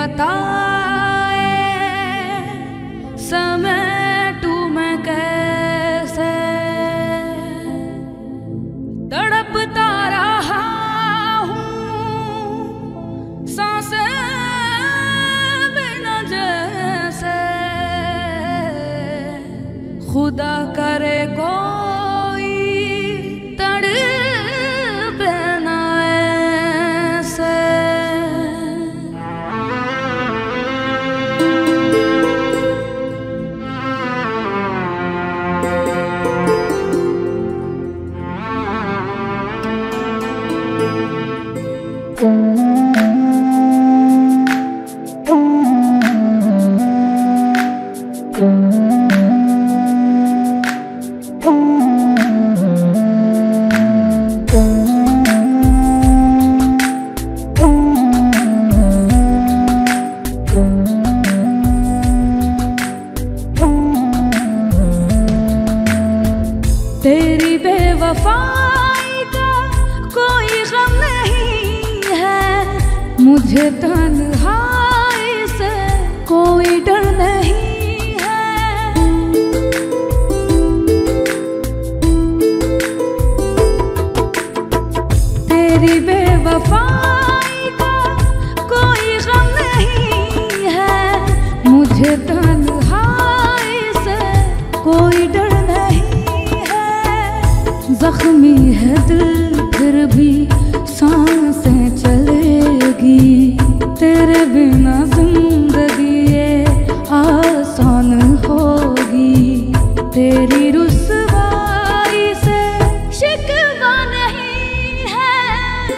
बताए समेटू मैं कैसे, तड़पता रहा हूँ सांसें बिना जैसे, खुदा करे कोई तड़पे ना ऐसे। तेरी बेवफाई का कोई गम नहीं है, मुझे तन्हाई से कोई डर नहीं है। तेरी बेवफाई का कोई गम नहीं है, मुझे तन्हाई से कोई डर नहीं। जख्मी है दिल फिर भी सांसें चलेगी, तेरे बिना जिंदगी ये आसान होगी। तेरी रुसवाई से शिकवा नहीं है,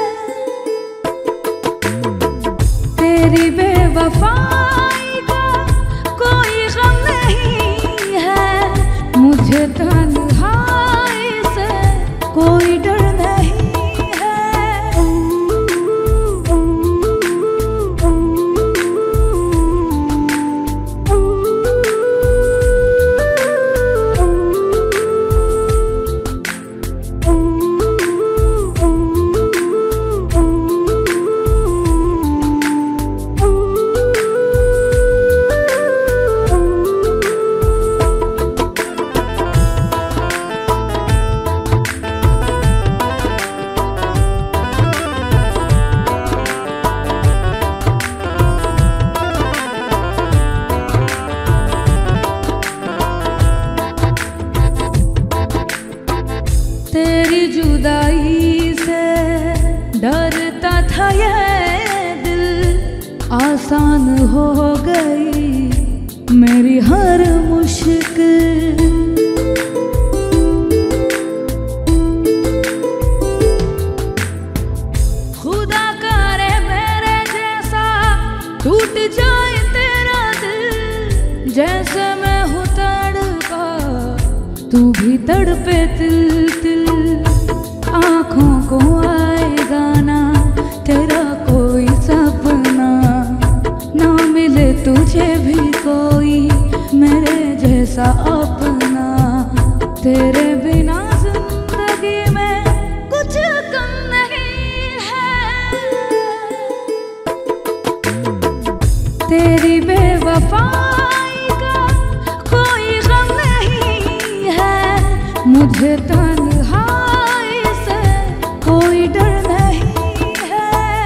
तेरी बेवफाई का कोई गम नहीं है, मुझे तन्हाई से कोई डर नहीं है। तेरी जुदाई से डरता था ये दिल, आसान हो गई मेरी हर मुश्किल। खुदा करे मेरे जैसा टूट जाए तेरा दिल, जैसे मैं हूँ तड़पा तू भी तड़पे तिल तिल। आँखों को आएगा ना तेरा कोई सपना, ना मिले तुझे भी कोई मेरे जैसा अपना। तेरे बिना जिंदगी में कुछ कम नहीं है, तेरी बेवफाई का कोई गम नहीं है, मुझे तन्हाई से कोई डर नहीं है।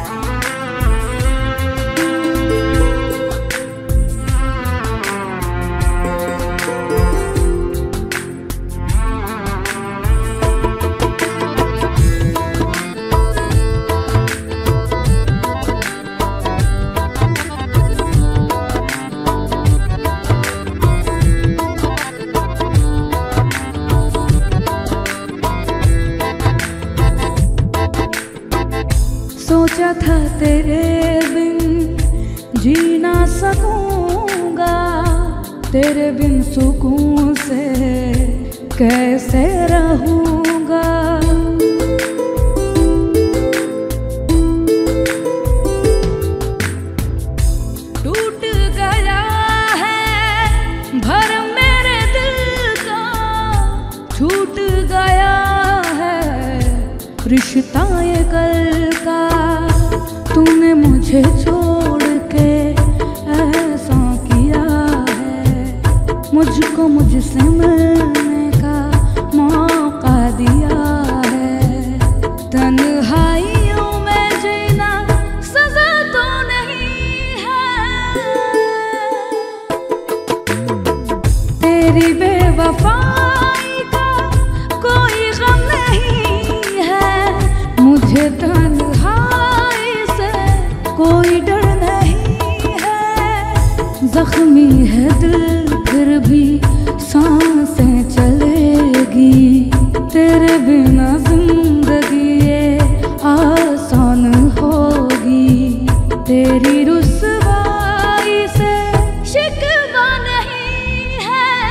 सोचा था तेरे बिन जी ना सकूंगा, तेरे बिन सुकून से कैसे रहूंगा। टूट गया है भरम मेरे दिल का, छूट गया है रिश्ता ये कल का। तूने मुझे छोड़ मुझसे मिलने का मौका दिया है। तन्हाइयों में जीना सजा तो नहीं है, तेरी बेवफाई का कोई गम नहीं है। मुझे तन्हाई से कोई डर नहीं है। जख्मी है दिल फिर भी सांसें चलेगी, तेरे बिना जिंदगी ये आसान होगी। तेरी रुसवाई से शिकवा नहीं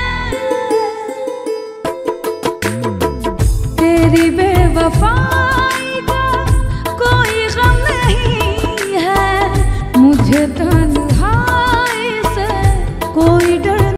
है, तेरी बेवफाई